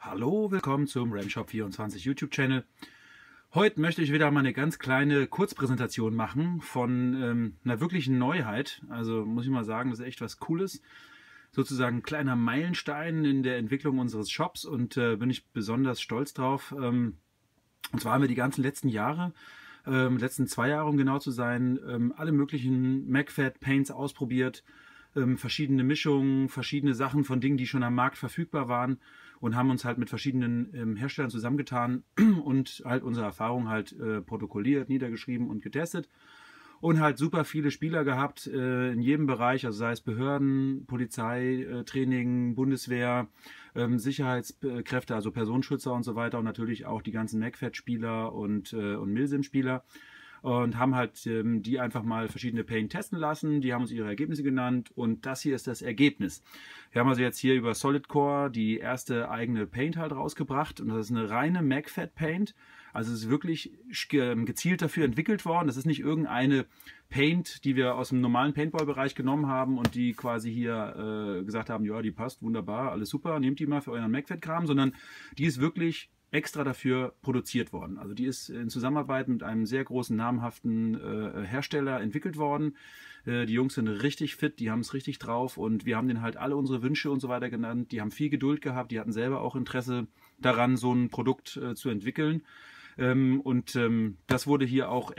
Hallo, willkommen zum RamShop24 YouTube-Channel. Heute möchte ich wieder mal eine ganz kleine Kurzpräsentation machen von einer wirklichen Neuheit. Also muss ich mal sagen, das ist echt was Cooles. Sozusagen ein kleiner Meilenstein in der Entwicklung unseres Shops und bin ich besonders stolz drauf. Und zwar haben wir die ganzen letzten Jahre, letzten 2 Jahre um genau zu sein, alle möglichen McFat Paints ausprobiert. Verschiedene Mischungen, verschiedene Sachen von Dingen, die schon am Markt verfügbar waren und haben uns halt mit verschiedenen Herstellern zusammengetan und halt unsere Erfahrung halt protokolliert, niedergeschrieben und getestet und halt super viele Spieler gehabt in jedem Bereich, also sei es Behörden, Polizei, Training, Bundeswehr, Sicherheitskräfte, also Personenschützer und so weiter und natürlich auch die ganzen McFat-Spieler und Milsim-Spieler. Und haben halt die einfach mal verschiedene Paint testen lassen. Die haben uns ihre Ergebnisse genannt und das hier ist das Ergebnis. Wir haben also jetzt hier über Solidcore die erste eigene Paint halt rausgebracht und das ist eine reine McFat Paint. Also es ist wirklich gezielt dafür entwickelt worden. Das ist nicht irgendeine Paint, die wir aus dem normalen Paintball-Bereich genommen haben und die quasi hier gesagt haben, ja, die passt wunderbar, alles super, nehmt die mal für euren McFat-Kram, sondern die ist wirklich extra dafür produziert worden. Also die ist in Zusammenarbeit mit einem sehr großen, namhaften Hersteller entwickelt worden. Die Jungs sind richtig fit, die haben es richtig drauf und wir haben denen halt alle unsere Wünsche und so weiter genannt. Die haben viel Geduld gehabt, die hatten selber auch Interesse daran, so ein Produkt zu entwickeln. Das wurde hier auch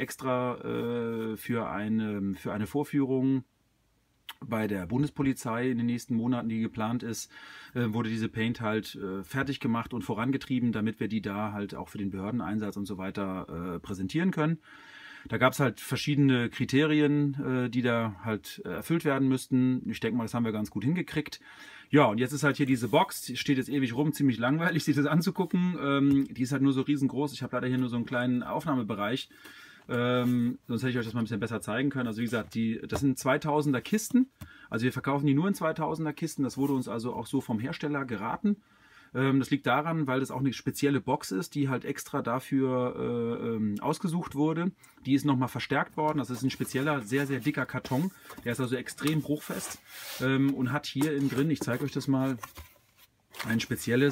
extra für eine Vorführung bei der Bundespolizei in den nächsten Monaten, die geplant ist, wurde diese Paint halt fertig gemacht und vorangetrieben, damit wir die da halt auch für den Behördeneinsatz und so weiter präsentieren können. Da gab es halt verschiedene Kriterien, die da halt erfüllt werden müssten. Ich denke mal, das haben wir ganz gut hingekriegt. Ja, und jetzt ist halt hier diese Box, die steht jetzt ewig rum, ziemlich langweilig, sich das anzugucken. Die ist halt nur so riesengroß. Ich habe leider hier nur so einen kleinen Aufnahmebereich. Sonst hätte ich euch das mal ein bisschen besser zeigen können. Also wie gesagt, das sind 2000er Kisten. Also wir verkaufen die nur in 2000er Kisten. Das wurde uns also auch so vom Hersteller geraten. Das liegt daran, weil das auch eine spezielle Box ist, die halt extra dafür ausgesucht wurde. Die ist nochmal verstärkt worden. Das ist ein spezieller, sehr, sehr dicker Karton. Der ist also extrem bruchfest und hat hier innen drin, ich zeige euch das mal, ein spezielles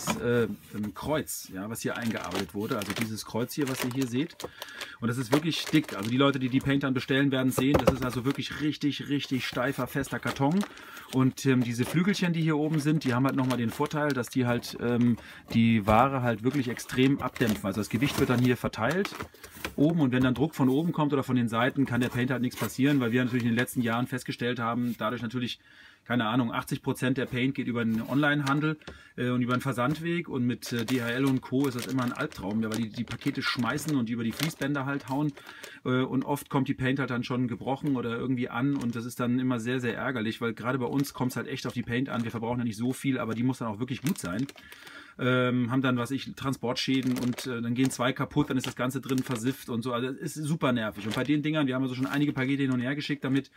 Kreuz, ja, was hier eingearbeitet wurde. Also dieses Kreuz hier, was ihr hier seht. Und das ist wirklich dick. Also die Leute, die die Paint dann bestellen, werden sehen. Das ist also wirklich richtig, richtig steifer, fester Karton. Und diese Flügelchen, die hier oben sind, die haben halt nochmal den Vorteil, dass die halt die Ware halt wirklich extrem abdämpfen. Also das Gewicht wird dann hier verteilt oben und wenn dann Druck von oben kommt oder von den Seiten, kann der Paint halt nichts passieren, weil wir natürlich in den letzten Jahren festgestellt haben, dadurch natürlich, keine Ahnung, 80% der Paint geht über den Onlinehandel und über den Versandweg und mit DHL und Co. ist das immer ein Albtraum, ja, weil die Pakete schmeißen und die über die Fließbänder halt hauen und oft kommt die Paint halt dann schon gebrochen oder irgendwie an und das ist dann immer sehr, sehr ärgerlich, weil gerade bei uns kommt es halt echt auf die Paint an, wir verbrauchen ja nicht so viel, aber die muss dann auch wirklich gut sein. Haben dann, Transportschäden und dann gehen 2 kaputt, dann ist das Ganze drin versifft und so, also es ist super nervig und bei den Dingern, wir haben also schon einige Pakete hin und her geschickt damit,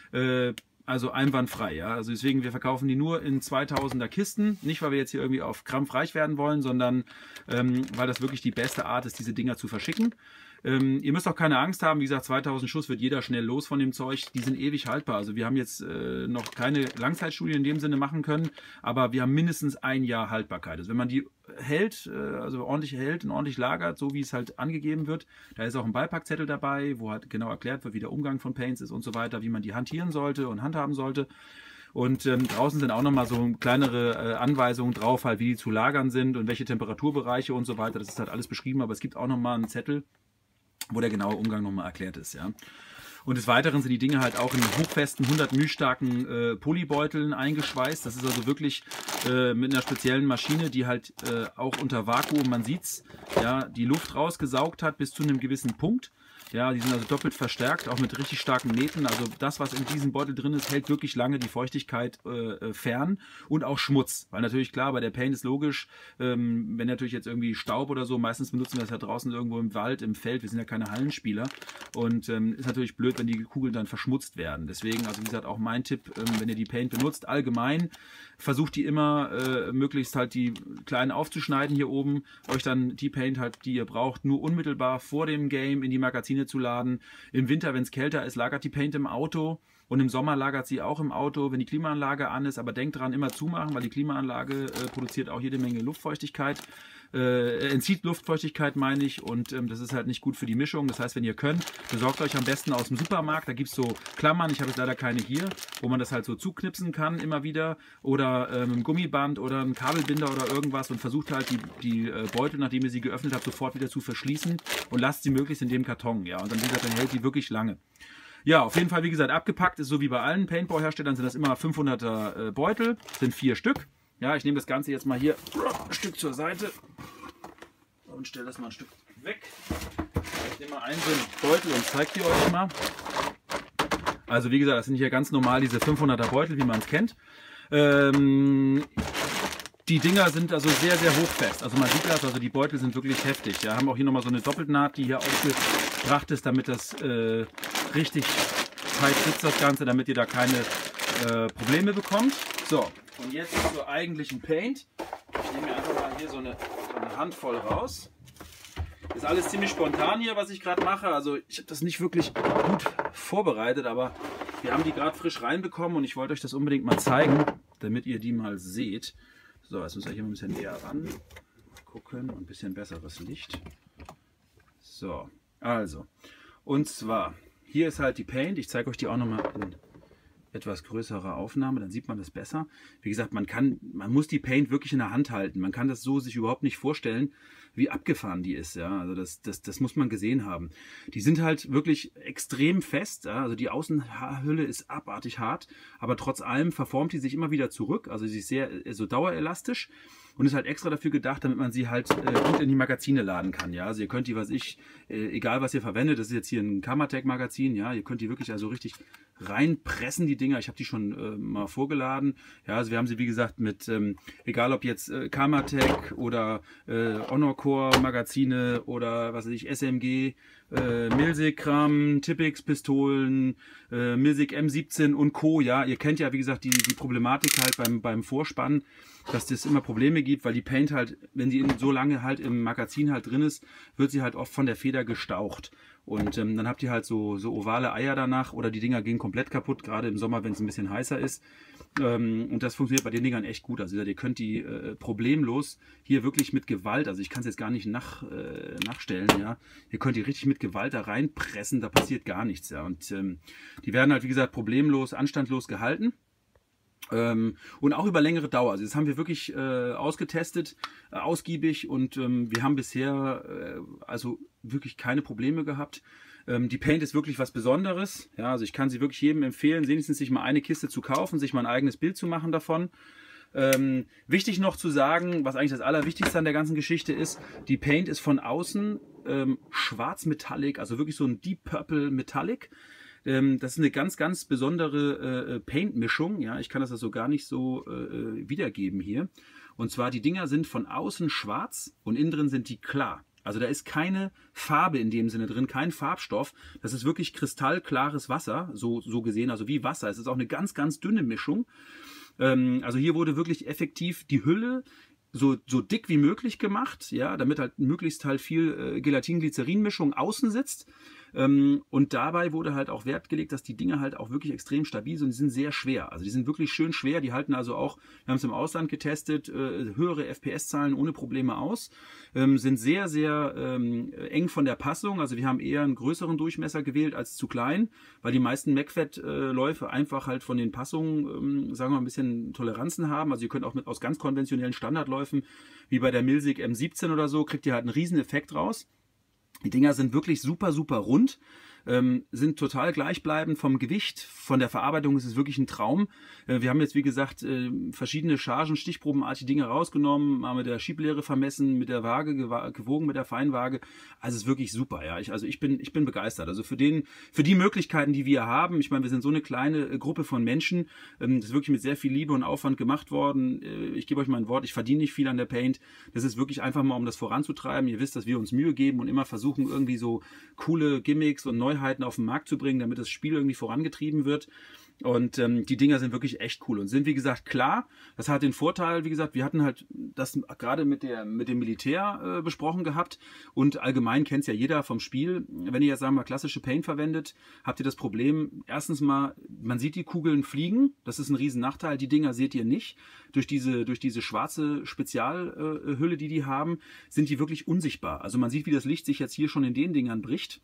also einwandfrei, ja. Also deswegen, wir verkaufen die nur in 2000er Kisten. Nicht, weil wir jetzt hier irgendwie auf Krampf reich werden wollen, sondern weil das wirklich die beste Art ist, diese Dinger zu verschicken. Ihr müsst auch keine Angst haben, wie gesagt, 2000 Schuss wird jeder schnell los von dem Zeug. Die sind ewig haltbar. Also wir haben jetzt noch keine Langzeitstudie in dem Sinne machen können, aber wir haben mindestens 1 Jahr Haltbarkeit. Also wenn man die hält, also ordentlich hält und ordentlich lagert, so wie es halt angegeben wird, da ist auch ein Beipackzettel dabei, wo halt genau erklärt wird, wie der Umgang von Paints ist und so weiter, wie man die hantieren sollte und handhaben sollte. Und draußen sind auch nochmal so kleinere Anweisungen drauf, halt wie die zu lagern sind und welche Temperaturbereiche und so weiter. Das ist halt alles beschrieben, aber es gibt auch nochmal einen Zettel, wo der genaue Umgang nochmal erklärt ist, ja. Und des Weiteren sind die Dinge halt auch in hochfesten, 100 μ starken Polybeuteln eingeschweißt. Das ist also wirklich mit einer speziellen Maschine, die halt auch unter Vakuum, man sieht's, ja, die Luft rausgesaugt hat bis zu einem gewissen Punkt. Ja, die sind also doppelt verstärkt, auch mit richtig starken Nähten. Also das, was in diesem Beutel drin ist, hält wirklich lange die Feuchtigkeit fern und auch Schmutz. Weil natürlich, klar, bei der Paint ist logisch, wenn natürlich jetzt irgendwie Staub oder so, meistens benutzen wir das ja draußen irgendwo im Wald, im Feld, wir sind ja keine Hallenspieler. Und ist natürlich blöd, wenn die Kugeln dann verschmutzt werden. Deswegen, also wie gesagt, auch mein Tipp, wenn ihr die Paint benutzt, allgemein, versucht die immer möglichst halt die kleinen aufzuschneiden hier oben, euch dann die Paint halt, die ihr braucht, nur unmittelbar vor dem Game in die Magazine zu laden. Im Winter, wenn es kälter ist, lagert die Paint im Auto und im Sommer lagert sie auch im Auto, wenn die Klimaanlage an ist. Aber denkt dran, immer zumachen, weil die Klimaanlage produziert auch jede Menge Luftfeuchtigkeit. Entzieht Luftfeuchtigkeit, meine ich, und das ist halt nicht gut für die Mischung. Das heißt, wenn ihr könnt, besorgt euch am besten aus dem Supermarkt. Da gibt es so Klammern, ich habe jetzt leider keine hier, wo man das halt so zuknipsen kann immer wieder, oder ein Gummiband oder ein Kabelbinder oder irgendwas, und versucht halt die Beutel, nachdem ihr sie geöffnet habt, sofort wieder zu verschließen und lasst sie möglichst in dem Karton. Ja, und dann, wie gesagt, dann hält die wirklich lange. Ja, auf jeden Fall, wie gesagt, abgepackt ist so wie bei allen Paintball-Herstellern, sind das immer 500er Beutel, sind 4 Stück. Ja, ich nehme das Ganze jetzt mal hier ein Stück zur Seite und stelle das mal ein Stück weg. Ich nehme mal einen so einen Beutel und zeige die euch mal. Also wie gesagt, das sind hier ganz normal diese 500er Beutel, wie man es kennt. Die Dinger sind also sehr, sehr hochfest. Also man sieht das, also die Beutel sind wirklich heftig. Ja, haben auch hier nochmal so eine Doppelnaht, die hier aufgebracht ist, damit das richtig tight sitzt, das Ganze, damit ihr da keine Probleme bekommt. So, und jetzt zur eigentlichen Paint. Ich nehme mir einfach mal hier so eine Handvoll raus. Ist alles ziemlich spontan hier, was ich gerade mache. Also ich habe das nicht wirklich gut vorbereitet, aber wir haben die gerade frisch reinbekommen und ich wollte euch das unbedingt mal zeigen, damit ihr die mal seht. So, jetzt müssen wir hier mal ein bisschen näher ran gucken und ein bisschen besseres Licht. So, also, und zwar, hier ist halt die Paint. Ich zeige euch die auch nochmal in etwas größere Aufnahme, dann sieht man das besser. Wie gesagt, man muss die Paint wirklich in der Hand halten. Man kann das so sich überhaupt nicht vorstellen, wie abgefahren die ist. Ja, also das muss man gesehen haben. Die sind halt wirklich extrem fest. Ja? Also die Außenhülle ist abartig hart, aber trotz allem verformt die sich immer wieder zurück. Also sie ist sehr so dauerelastisch und ist halt extra dafür gedacht, damit man sie halt gut in die Magazine laden kann. Ja, also ihr könnt die, egal was ihr verwendet, das ist jetzt hier ein Kamatec Magazin. Ja, ihr könnt die wirklich also richtig reinpressen, die Dinger. Ich habe die schon mal vorgeladen. Ja, also wir haben sie, wie gesagt, mit, egal ob jetzt Kamatec oder Honorcore Magazine oder was weiß ich, SMG, Milsig-Kram, Tipex-Pistolen, Milsig M17 und Co. Ja, ihr kennt ja, wie gesagt, die Problematik halt beim Vorspann, dass es immer Probleme gibt, weil die Paint halt, wenn die so lange halt im Magazin halt drin ist, wird sie halt oft von der Feder gestaucht. Und dann habt ihr halt so ovale Eier danach oder die Dinger gehen komplett kaputt, gerade im Sommer, wenn es ein bisschen heißer ist. Und das funktioniert bei den Dingern echt gut. Also ihr könnt die problemlos hier wirklich mit Gewalt, also ich kann es jetzt gar nicht nachstellen, ja. Ihr könnt die richtig mit Gewalt da reinpressen, da passiert gar nichts, ja. Und die werden halt, wie gesagt, problemlos, anstandslos gehalten. Und auch über längere Dauer. Also das haben wir wirklich ausgetestet, ausgiebig, und wir haben bisher also wirklich keine Probleme gehabt. Die Paint ist wirklich was Besonderes. Ja, also ich kann sie wirklich jedem empfehlen, wenigstens sich mal eine Kiste zu kaufen, sich mal ein eigenes Bild zu machen davon. Wichtig noch zu sagen, was eigentlich das Allerwichtigste an der ganzen Geschichte ist, die Paint ist von außen schwarz Metallic, also wirklich so ein Deep Purple Metallic. Das ist eine ganz, ganz besondere Paint-Mischung. Ja, ich kann das also gar nicht so wiedergeben hier. Und zwar, die Dinger sind von außen schwarz und innen drin sind die klar. Also da ist keine Farbe in dem Sinne drin, kein Farbstoff. Das ist wirklich kristallklares Wasser, so gesehen, also wie Wasser. Es ist auch eine ganz, ganz dünne Mischung. Also hier wurde wirklich effektiv die Hülle so dick wie möglich gemacht, ja, damit halt möglichst halt viel Gelatin-Glycerin-Mischung außen sitzt. Und dabei wurde halt auch Wert gelegt, dass die Dinge halt auch wirklich extrem stabil sind. Die sind sehr schwer. Also die sind wirklich schön schwer. Die halten also auch, wir haben es im Ausland getestet, höhere FPS-Zahlen ohne Probleme aus. Sind sehr, sehr eng von der Passung. Also wir haben eher einen größeren Durchmesser gewählt als zu klein, weil die meisten MacFed-Läufe einfach halt von den Passungen, sagen wir mal, ein bisschen Toleranzen haben. Also ihr könnt auch aus ganz konventionellen Standardläufen, wie bei der Milsig M17 oder so, kriegt ihr halt einen riesen Effekt raus. Die Dinger sind wirklich super, super rund, sind total gleichbleibend vom Gewicht, von der Verarbeitung ist es wirklich ein Traum. Wir haben jetzt, wie gesagt, verschiedene Chargen, stichprobenartige Dinge rausgenommen, haben mit der Schieblehre vermessen, mit der Waage gewogen, mit der Feinwaage. Also es ist wirklich super, ja. Ich bin begeistert. Also für die Möglichkeiten, die wir haben, ich meine, wir sind so eine kleine Gruppe von Menschen, das ist wirklich mit sehr viel Liebe und Aufwand gemacht worden. Ich gebe euch mein Wort, ich verdiene nicht viel an der Paint. Das ist wirklich einfach mal, um das voranzutreiben. Ihr wisst, dass wir uns Mühe geben und immer versuchen, irgendwie so coole Gimmicks und Neuheiten auf den Markt zu bringen, damit das Spiel irgendwie vorangetrieben wird. Und die Dinger sind wirklich echt cool und sind, wie gesagt, klar. Das hat den Vorteil, wie gesagt, wir hatten halt das gerade mit dem Militär besprochen gehabt. Und allgemein kennt es ja jeder vom Spiel. Wenn ihr jetzt, sagen wir mal, klassische Paint verwendet, habt ihr das Problem, erstens mal, man sieht die Kugeln fliegen. Das ist ein riesen Nachteil. Die Dinger seht ihr nicht. Durch diese schwarze Spezialhülle, die haben, sind die wirklich unsichtbar. Also man sieht, wie das Licht sich jetzt hier schon in den Dingern bricht.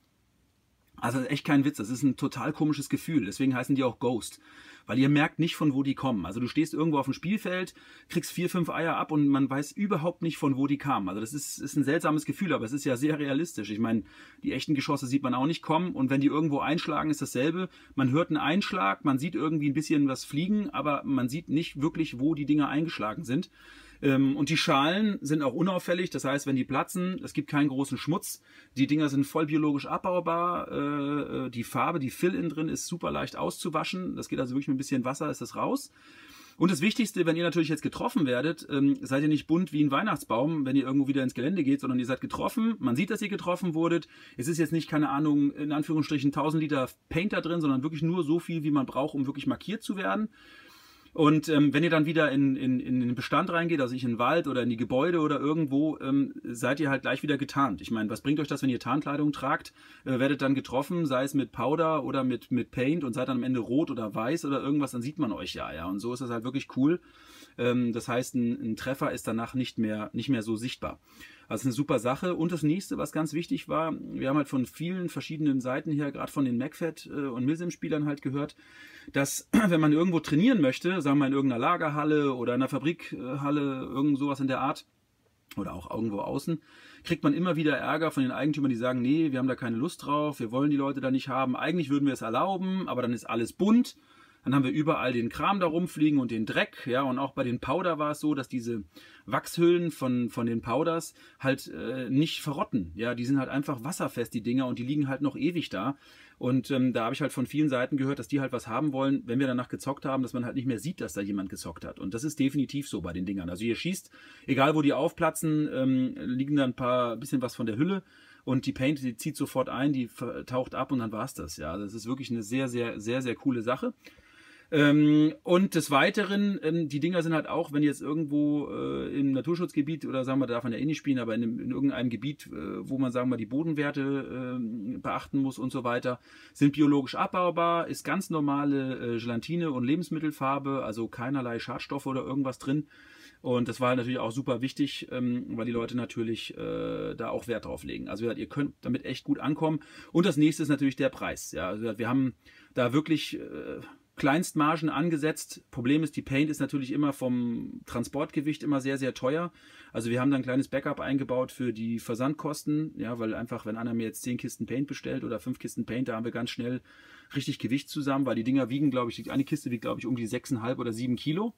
Also echt kein Witz, das ist ein total komisches Gefühl. Deswegen heißen die auch Ghost. Weil ihr merkt nicht, von wo die kommen. Also du stehst irgendwo auf dem Spielfeld, kriegst 4, 5 Eier ab und man weiß überhaupt nicht, von wo die kamen. Also das ist ein seltsames Gefühl, aber es ist ja sehr realistisch. Ich meine, die echten Geschosse sieht man auch nicht kommen und wenn die irgendwo einschlagen, ist dasselbe. Man hört einen Einschlag, man sieht irgendwie ein bisschen was fliegen, aber man sieht nicht wirklich, wo die Dinger eingeschlagen sind. Und die Schalen sind auch unauffällig, das heißt, wenn die platzen, es gibt keinen großen Schmutz. Die Dinger sind voll biologisch abbaubar. Die Farbe, die Fill innen drin, ist super leicht auszuwaschen. Das geht also wirklich mit ein bisschen Wasser, ist das raus. Und das Wichtigste, wenn ihr natürlich jetzt getroffen werdet, seid ihr nicht bunt wie ein Weihnachtsbaum, wenn ihr irgendwo wieder ins Gelände geht, sondern ihr seid getroffen. Man sieht, dass ihr getroffen wurdet. Es ist jetzt nicht, keine Ahnung, in Anführungsstrichen 1000 Liter Paint da drin, sondern wirklich nur so viel, wie man braucht, um wirklich markiert zu werden. Und wenn ihr dann wieder in den Bestand reingeht, also in den Wald oder in die Gebäude oder irgendwo, seid ihr halt gleich wieder getarnt. Ich meine, was bringt euch das, wenn ihr Tarnkleidung tragt, werdet dann getroffen, sei es mit Powder oder mit Paint und seid dann am Ende rot oder weiß oder irgendwas, dann sieht man euch ja. Und so ist das halt wirklich cool. Das heißt, ein Treffer ist danach nicht mehr so sichtbar. Also eine super Sache. Und das nächste, was ganz wichtig war, wir haben halt von vielen verschiedenen Seiten her, gerade von den MacFed und Milsim-Spielern halt gehört, dass wenn man irgendwo trainieren möchte, sagen wir mal in irgendeiner Lagerhalle oder in einer Fabrikhalle, irgend sowas in der Art, oder auch irgendwo außen, kriegt man immer wieder Ärger von den Eigentümern, die sagen, nee, wir haben da keine Lust drauf, wir wollen die Leute da nicht haben, eigentlich würden wir es erlauben, aber dann ist alles bunt. Dann haben wir überall den Kram da rumfliegen und den Dreck, ja, und auch bei den Powder war es so, dass diese Wachshüllen von den Powders halt nicht verrotten, ja, die sind halt einfach wasserfest, die Dinger, und die liegen halt noch ewig da. Und da habe ich halt von vielen Seiten gehört, dass die halt was haben wollen, wenn wir danach gezockt haben, dass man halt nicht mehr sieht, dass da jemand gezockt hat. Und das ist definitiv so bei den Dingern. Also ihr schießt, egal wo die aufplatzen, liegen da ein bisschen was von der Hülle. Und die Paint, die zieht sofort ein, die taucht ab und dann war's das. Ja, das ist wirklich eine sehr, sehr, sehr, sehr coole Sache. Und des Weiteren, die Dinger sind halt auch, wenn jetzt irgendwo im Naturschutzgebiet oder sagen wir, da darf man ja eh nicht spielen, aber in irgendeinem Gebiet, wo man, sagen wir, die Bodenwerte beachten muss und so weiter, sind biologisch abbaubar, ist ganz normale Gelatine und Lebensmittelfarbe, also keinerlei Schadstoffe oder irgendwas drin. Und das war natürlich auch super wichtig, weil die Leute natürlich da auch Wert drauf legen. Also ihr könnt damit echt gut ankommen. Und das nächste ist natürlich der Preis. Ja, also wir haben da wirklich Kleinstmargen angesetzt. Problem ist, die Paint ist natürlich immer vom Transportgewicht immer sehr, sehr teuer. Also wir haben da ein kleines Backup eingebaut für die Versandkosten, ja, weil einfach, wenn einer mir jetzt 10 Kisten Paint bestellt oder 5 Kisten Paint, da haben wir ganz schnell richtig Gewicht zusammen, weil die Dinger wiegen, glaube ich, eine Kiste wiegt, glaube ich, um die 6,5 oder 7 Kilo.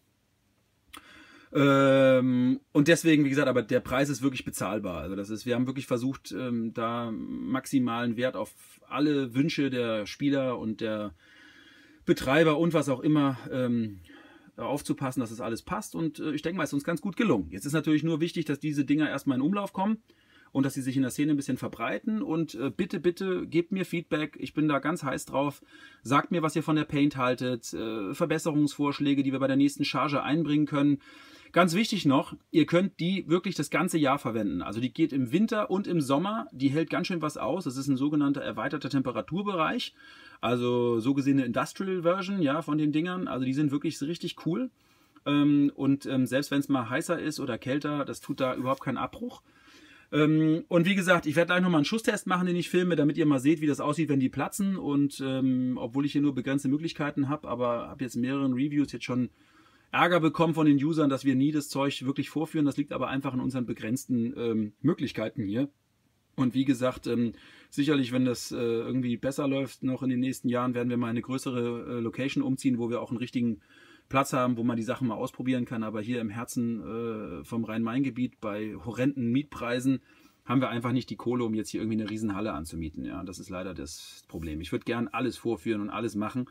Und deswegen, wie gesagt, aber der Preis ist wirklich bezahlbar. Also das ist, wir haben wirklich versucht, da maximalen Wert auf alle Wünsche der Spieler und der Betreiber und was auch immer aufzupassen, dass das alles passt. Und ich denke mal, es ist uns ganz gut gelungen. Jetzt ist natürlich nur wichtig, dass diese Dinger erstmal in Umlauf kommen und dass sie sich in der Szene ein bisschen verbreiten. Und bitte, bitte gebt mir Feedback. Ich bin da ganz heiß drauf. Sagt mir, was ihr von der Paint haltet. Verbesserungsvorschläge, die wir bei der nächsten Charge einbringen können. Ganz wichtig noch, ihr könnt die wirklich das ganze Jahr verwenden. Also die geht im Winter und im Sommer. Die hält ganz schön was aus. Das ist ein sogenannter erweiterter Temperaturbereich. Also so gesehene Industrial Version, ja, von den Dingern. Also die sind wirklich richtig cool. Und selbst wenn es mal heißer ist oder kälter, das tut da überhaupt keinen Abbruch. Und wie gesagt, ich werde gleich nochmal einen Schusstest machen, den ich filme, damit ihr mal seht, wie das aussieht, wenn die platzen. Und obwohl ich hier nur begrenzte Möglichkeiten habe, aber habe jetzt in mehreren Reviews jetzt schon Ärger bekommen von den Usern, dass wir nie das Zeug wirklich vorführen. Das liegt aber einfach an unseren begrenzten Möglichkeiten hier. Und wie gesagt, sicherlich, wenn das irgendwie besser läuft, noch in den nächsten Jahren, werden wir mal eine größere Location umziehen, wo wir auch einen richtigen Platz haben, wo man die Sachen mal ausprobieren kann. Aber hier im Herzen vom Rhein-Main-Gebiet bei horrenden Mietpreisen haben wir einfach nicht die Kohle, um jetzt hier irgendwie eine Riesenhalle anzumieten. Ja, das ist leider das Problem. Ich würde gern alles vorführen und alles machen.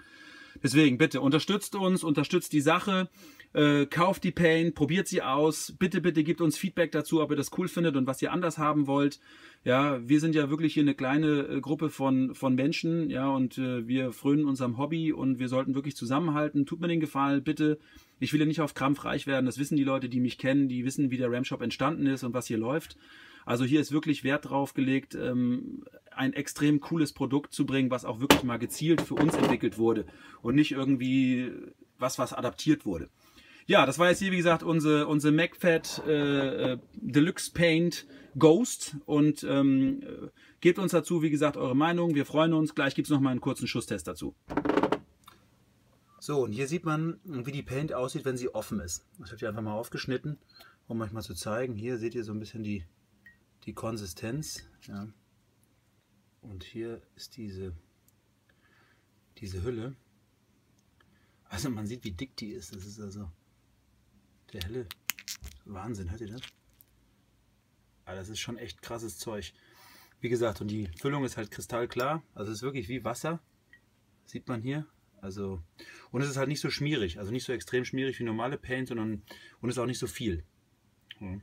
Deswegen bitte unterstützt uns, unterstützt die Sache, kauft die Paint, probiert sie aus. Bitte, bitte gebt uns Feedback dazu, ob ihr das cool findet und was ihr anders haben wollt. Ja, wir sind ja wirklich hier eine kleine Gruppe von Menschen, ja, und wir frönen unserem Hobby und wir sollten wirklich zusammenhalten. Tut mir den Gefallen, bitte. Ich will ja nicht auf Krampf reich werden. Das wissen die Leute, die mich kennen, die wissen, wie der Ramshop entstanden ist und was hier läuft. Also hier ist wirklich Wert drauf gelegt, ein extrem cooles Produkt zu bringen, was auch wirklich mal gezielt für uns entwickelt wurde und nicht irgendwie was adaptiert wurde. Ja, das war jetzt hier, wie gesagt, unsere McFat Deluxe Paint Ghost und gebt uns dazu, wie gesagt, eure Meinung. Wir freuen uns. Gleich gibt es noch mal einen kurzen Schusstest dazu. So, und hier sieht man, wie die Paint aussieht, wenn sie offen ist. Das habe ich einfach mal aufgeschnitten, um euch mal zu zeigen. Hier seht ihr so ein bisschen die Konsistenz. Ja. Und hier ist diese Hülle. Also man sieht, wie dick die ist. Das ist also der helle Wahnsinn. Hört ihr das? Aber das ist schon echt krasses Zeug. Wie gesagt, und die Füllung ist halt kristallklar. Also es ist wirklich wie Wasser. Sieht man hier. Also, und es ist halt nicht so schmierig. Also nicht so extrem schmierig wie normale Paint, sondern und ist auch nicht so viel. Ja.